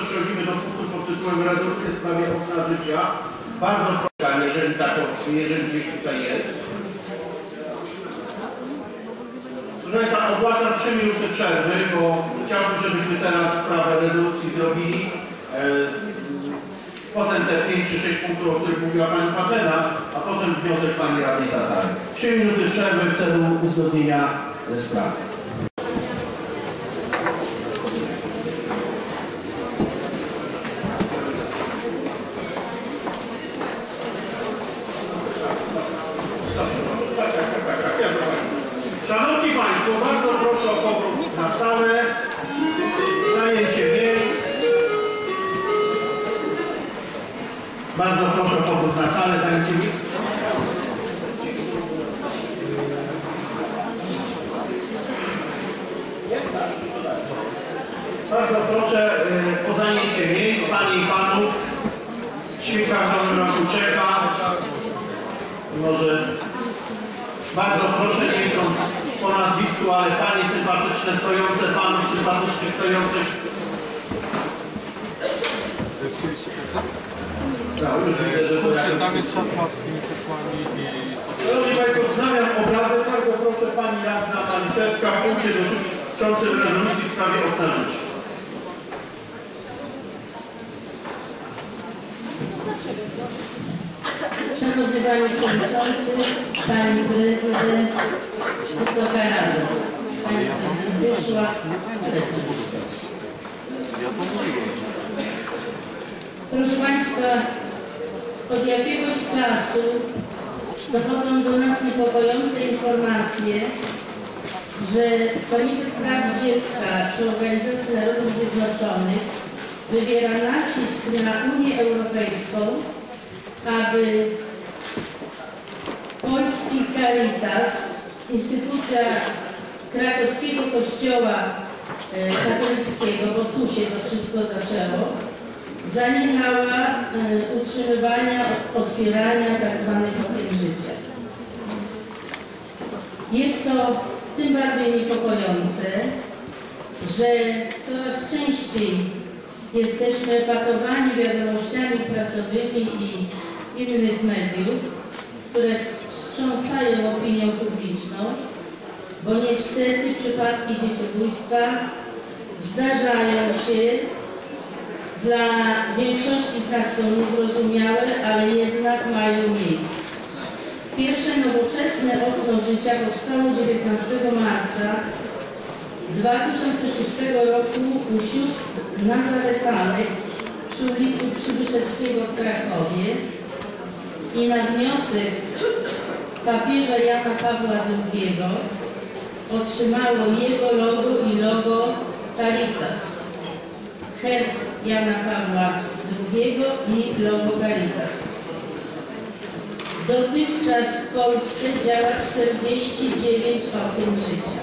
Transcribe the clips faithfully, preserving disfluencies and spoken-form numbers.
przechodzimy do punktu pod tytułem rezolucja w sprawie okna życia. Bardzo proszę, jeżeli, tak, jeżeli gdzieś tutaj jest. Proszę Państwa, ogłaszam trzy minuty przerwy, bo chciałbym, żebyśmy teraz sprawę rezolucji zrobili. E, potem te pięć czy sześć punktów, o których mówiła Pani Patena, a potem wniosek Pani Radnej Tatary. trzy minuty przerwy w celu uzgodnienia sprawy. Szanowni Państwo, bardzo proszę o powrót na salę, zajęcie miejsc. Bardzo proszę o powrót na salę, zajęcie miejsc. Bardzo proszę o zajęcie miejsc, Panie i Panów. Świnka w nowym roku czeka. Może bardzo proszę, nie idąc po nazwisku, ale Panie sympatyczne stojące, Panów sympatycznych stojących. No, już widzę, że to tam jest szatła z tymi posłami i... Szanowni Państwo, wznawiam obrady. Bardzo proszę Pani Radna Maliszewska w punkcie dotyczącym rezolucji w sprawie okna życia. Szanowny Panie Przewodniczący, Pani Prezydent, Wysoka Rado. Pani Prezydent wyszła, proszę Państwa, od jakiegoś czasu dochodzą do nas niepokojące informacje, że Komitet Praw Dziecka przy Organizacji Narodów Zjednoczonych wywiera nacisk na Unię Europejską, aby polski Caritas, instytucja krakowskiego kościoła katolickiego, bo tu się to wszystko zaczęło, zaniechała utrzymywania, otwierania tzw. okien życia. Jest to tym bardziej niepokojące, że coraz częściej jesteśmy epatowani wiadomościami prasowymi i innych mediów, które wstrząsają opinią publiczną, bo niestety przypadki dzieciobójstwa zdarzają się, dla większości z nas są niezrozumiałe, ale jednak mają miejsce. Pierwsze nowoczesne okno życia powstało dziewiętnastego marca dwa tysiące szóstego roku u sióstr nazaretanek przy ulicy Przybyszewskiego w Krakowie i na wniosek papieża Jana Pawła drugiego otrzymało jego logo i logo Caritas. Herb Jana Pawła drugiego i logo Caritas. Dotychczas w Polsce działa czterdzieści dziewięć okien życia.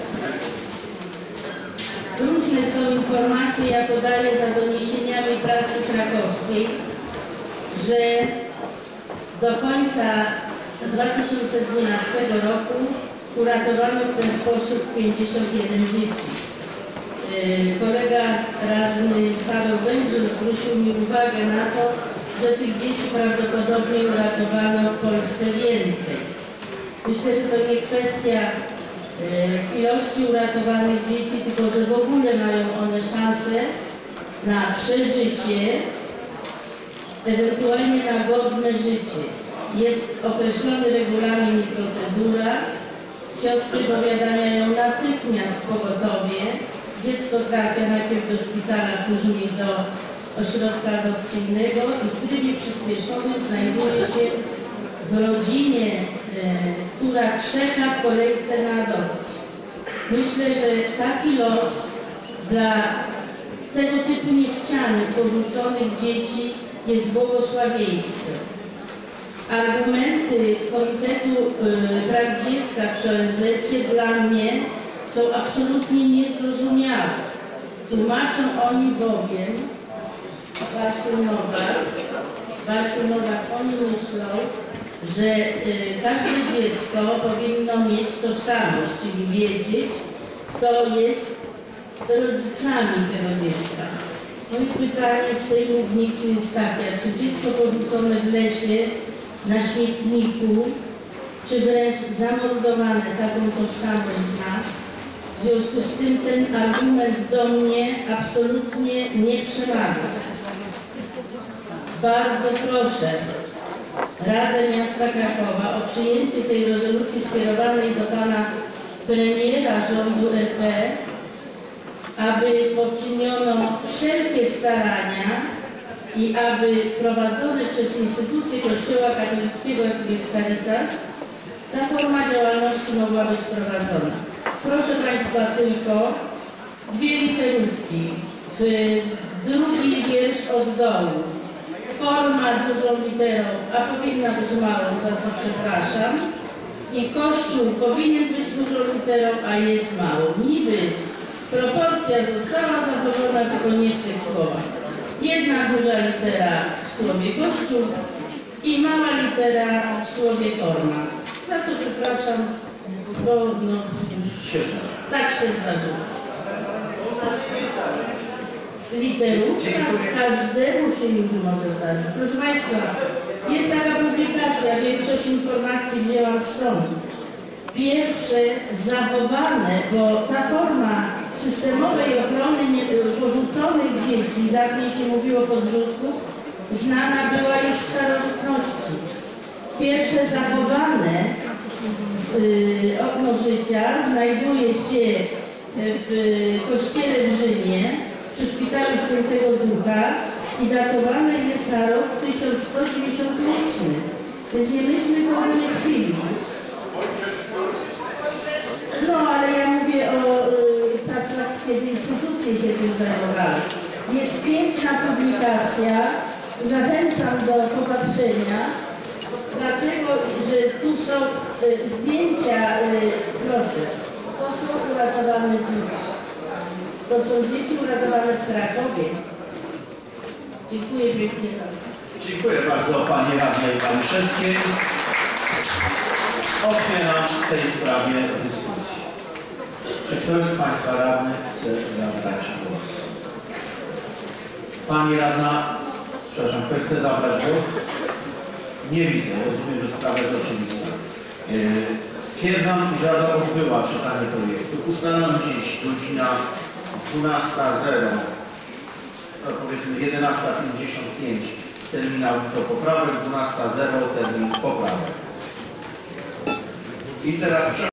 Różne są informacje, ja podaję za doniesieniami prasy krakowskiej, że do końca dwa tysiące dwunastego roku uratowano w ten sposób pięćdziesiąt jeden dzieci. Kolega radny Paweł Węgrzyn zwrócił mi uwagę na to, że tych dzieci prawdopodobnie uratowano w Polsce więcej. Myślę, że to nie kwestia ilości uratowanych dzieci, tylko że w ogóle mają one szansę na przeżycie, ewentualnie na godne życie. Jest określony regulamin i procedura. Siostry powiadamiają natychmiast pogotowie. Dziecko trafia najpierw do szpitala, później do ośrodka adopcyjnego i w trybie przyspieszonym znajduje się w rodzinie, e, która czeka w kolejce na adopcję. Myślę, że taki los dla tego typu niechcianych, porzuconych dzieci jest błogosławieństwem. Argumenty Komitetu e, Praw Dziecka przy O N Z-cie dla mnie są absolutnie niezrozumiałe. Tłumaczą oni bowiem, Barsiu Nowak, Barsiu Nowak, oni myślą, że y, każde dziecko powinno mieć tożsamość, czyli wiedzieć, kto jest rodzicami tego dziecka. Moje pytanie z tej mównicy jest takie, czy dziecko porzucone w lesie, na śmietniku, czy wręcz zamordowane, taką tożsamość zna? W związku z tym ten argument do mnie absolutnie nie przemawia. Bardzo proszę Radę Miasta Krakowa o przyjęcie tej rezolucji skierowanej do Pana Premiera rządu R P, aby poczyniono wszelkie starania i aby prowadzone przez instytucje Kościoła katolickiego, jakim jest Caritas, ta forma działalności mogła być prowadzona. Proszę Państwa, tylko dwie literówki. W drugi wiersz od dołu. Forma dużą literą, a powinna być małą, za co przepraszam. I Kościół powinien być dużą literą, a jest małą. Niby proporcja została zachowana, tylko nie w tych słowach. Jedna duża litera w słowie Kościół i mała litera w słowie forma. Za co przepraszam, bo no, tak się zdarzyło. Literówka każdemu się już może zdarzyć. Proszę Państwa, jest taka publikacja, większość informacji wzięłam stąd. Pierwsze zachowane, bo ta forma systemowej ochrony nie, porzuconych dzieci, dawniej się mówiło podrzutków, znana była już w starożytności. Pierwsze zachowane y, okno życia znajduje się w kościele w Rzymie, przy szpitalu Świętego Ducha i datowane jest na rok tysiąc sto dziewięćdziesiąty ósmy. Więc nie myśmy go wymyślili. No, ale ja mówię o y, czasach, kiedy instytucje się tym zajmowały. Jest piękna publikacja, zachęcam do popatrzenia, dlatego, że tu są y, zdjęcia, y, proszę, to są uratowane dzieci. To są dzieci uratowane w Krakowie. Dziękuję pięknie za to. Dziękuję bardzo Pani Radnej Maliszewskiej. Otwieram w tej sprawie dyskusję. Czy ktoś z Państwa radnych chce zabrać głos? Pani Radna, przepraszam, ktoś chce zabrać głos? Nie widzę, rozumiem, że sprawa jest oczywista. Stwierdzam, że Rada odbyła czytanie projektu. Ustalam dziś godzina dwunasta zero, no powiedzmy jedenasta pięćdziesiąt pięć terminał do poprawek, dwunasta zero termin poprawek. I teraz